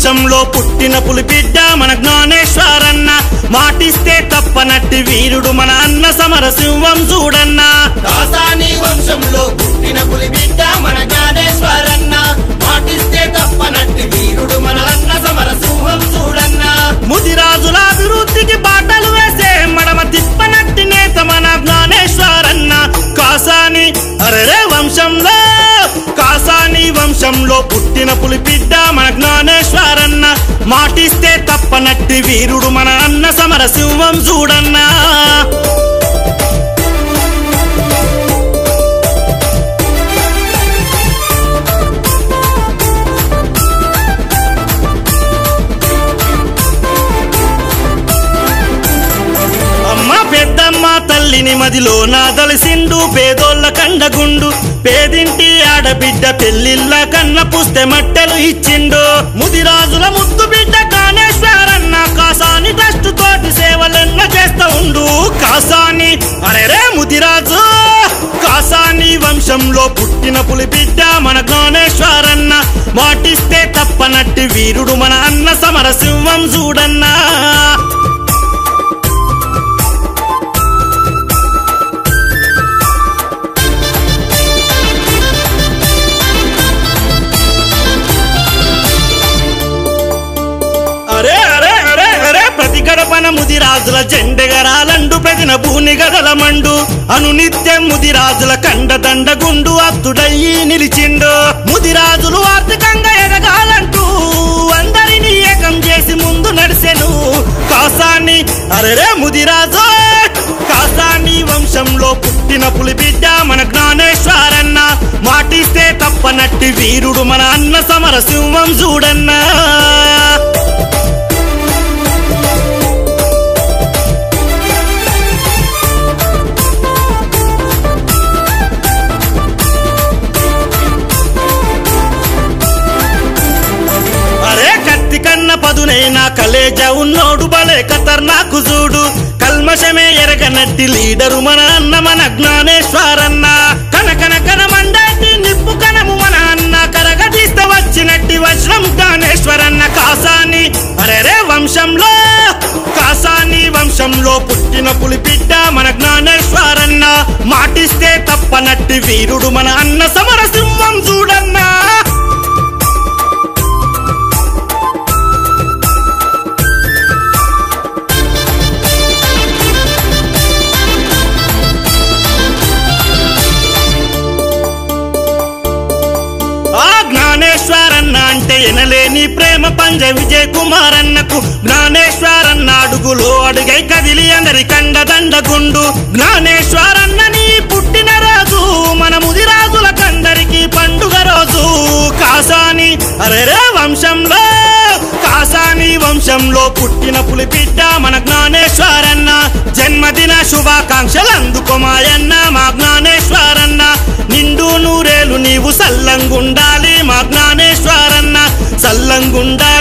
వంశంలో పుట్టిన పులిబిడ్డ మన జ్ఞానేశ్వరన్న మాటిస్తే తప్పనట్టి వీరుడు మన అన్న సమరసింహం చూడన్న కాసాని వంశంలో పుట్టిన పులిబిడ్డ మన జ్ఞానేశ్వరన్న మాటిస్తే తప్పనట్టి వీరుడు మన అన్న సమరసింహం చూడన్న ముదిరాజుల అభివృద్ధికి బాటలు వేసే మడమ తిప్పనట్టి నేత మన జ్ఞానేశ్వరన్న కాసాని వంశంలో పుట్టిన పులిబిడ్డ మన జ్ఞానేశ్వరన్న మాటిస్తే తప్పనట్టి వీరుడు మన అన్న సమరసింహం చూడన్నా పెద్దమ్మ తల్లిని మదిలో నాదలిసిండు పేదోళ్ళ కండగుండు పేదింటి ఆడబిడ్డ పెళ్లిళ్ళ కన్న పుస్తే మట్టెలు ఇచ్చిండు ముదిరాజుల ముద్దు బిడ్డ జ్ఞానేశ్వరన్న కాసాని ట్రస్ట్ తోటి సేవలెన్న చేస్తా ఉండు కాసాని ముదిరాజు కాసాని వంశంలో పుట్టిన పులిబిడ్డ మన జ్ఞానేశ్వరన్న మాటిస్తే తప్పనట్టి వీరుడు మన అన్న సమరసింహం చూడన్నా గడపన ముదిరాజుల జెండెగరాలండు ప్రతిన భూని గదల మండు అనునిత్యం ముదిరాజుల కండదండగుండు అత్తుడయ్యి నిలిచిండు ముదిరాజులు ఆర్థికంగా ఎదగాలంటూ అందరినీ ఏకం చేసి ముందు నడిసెను కాసాని ముదిరాజు కాసాని వంశంలో పుట్టిన పులిబిడ్డ మన జ్ఞానేశ్వరన్న మాటిస్తే తప్పనట్టి వీరుడు మన అన్న సమరసింహం చూడన్నా పదునైనా కలేజ ఉన్నోడు బలే ఖతర్నాకు చూడు కల్మషమే ఎరగనట్టి లీడరు మన అన్న మన జ్ఞానేశ్వరన్న కనకన మండటి నిప్పు కనము మన అన్న కరగదీస్తే వచ్చినట్టి వజ్రం జ్ఞానేశ్వరన్న కాసాని వంశంలో పుట్టిన పులిబిడ్డ మన జ్ఞానేశ్వరన్న మాటిస్తే తప్పనట్టి వీరుడు మన అన్న సమరసింహం చూడన్నా జ్ఞానేశ్వరన్న అంటే ఎనలేని ప్రేమ పంజ విజయ్ కుమార్ అన్నకు జ్ఞానేశ్వరన్న అడుగులో అడుగై కదిలి అందరి కండదండగుండు జ్ఞానేశ్వరన్న నీ పుట్టిన రోజు మన ముదిరాజుల కందరికి పండుగ రోజు కాసాని వంశంలో పుట్టిన పులిబిడ్డ మన జ్ఞానేశ్వరన్న జన్మదిన శుభాకాంక్షలు అందుకోమాయన్న మా జ్ఞానేశ్వరన్న నిండు నూరేలు నీవు సల్లంగుండాలి మా జ్ఞానేశ్వరన్న సల్లంగుండాలి